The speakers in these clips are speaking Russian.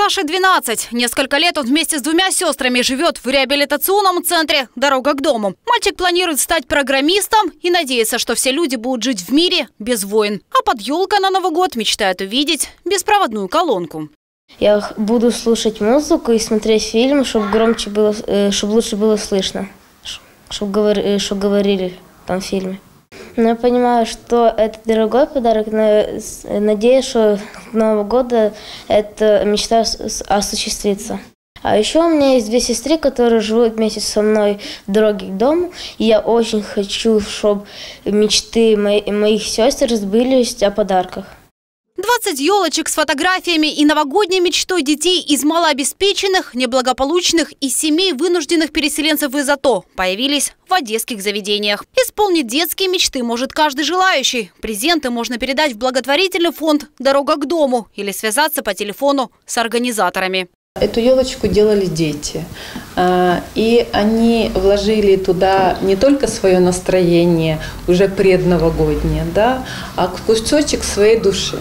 Саше 12. Несколько лет он вместе с двумя сестрами живет в реабилитационном центре «Дорога к дому». Мальчик планирует стать программистом и надеется, что все люди будут жить в мире без войн. А под елкой на Новый год мечтает увидеть беспроводную колонку. Я буду слушать музыку и смотреть фильм, чтобы громче было, чтобы лучше было слышно, чтобы говорили там в фильме. Но я понимаю, что это дорогой подарок, но надеюсь, что к Новому году эта мечта осуществится. А еще у меня есть две сестры, которые живут вместе со мной в дороге к дому. И я очень хочу, чтобы мечты моих сестер сбылись о подарках. 20 елочек с фотографиями и новогодней мечтой детей из малообеспеченных, неблагополучных и семей вынужденных переселенцев из АТО появились в одесских заведениях. Исполнить детские мечты может каждый желающий. Презенты можно передать в благотворительный фонд «Дорога к дому» или связаться по телефону с организаторами. Эту елочку делали дети, и они вложили туда не только свое настроение, уже предновогоднее, да, а кусочек своей души.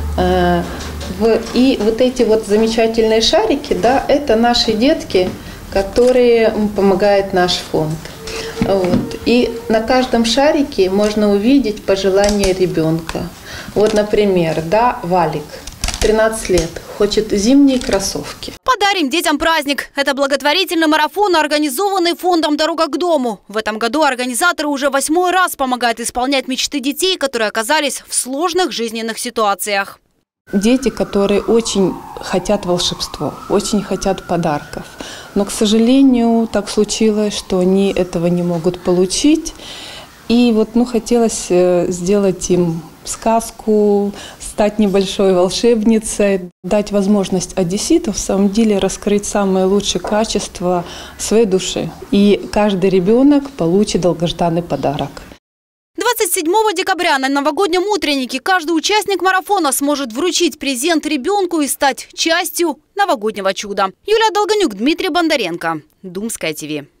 И вот эти вот замечательные шарики, да, это наши детки, которые помогает наш фонд. Вот. И на каждом шарике можно увидеть пожелание ребенка. Вот, например, да, Валик, 13 лет, хочет зимние кроссовки. Подарим детям праздник. Это благотворительный марафон, организованный фондом «Дорога к дому». В этом году организаторы уже 8-й раз помогают исполнять мечты детей, которые оказались в сложных жизненных ситуациях. Дети, которые очень хотят волшебства, очень хотят подарков. Но, к сожалению, так случилось, что они этого не могут получить. И вот, хотелось сделать им сказку, стать небольшой волшебницей, дать возможность одесситу в самом деле раскрыть самые лучшие качества своей души. И каждый ребенок получит долгожданный подарок. 27 декабря на новогоднем утреннике каждый участник марафона сможет вручить презент ребенку и стать частью новогоднего чуда. Юлия Долгонюк, Дмитрий Бондаренко. Думская ТВ.